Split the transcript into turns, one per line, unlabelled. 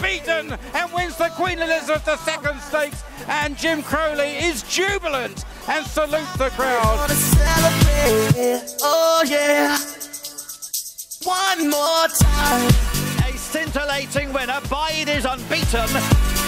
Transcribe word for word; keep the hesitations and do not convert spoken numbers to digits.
beaten and wins the Queen Elizabeth the Second Stakes, and Jim Crowley is jubilant and salutes the crowd.
Oh yeah, one more time.
A scintillating winner. Baaeed is unbeaten.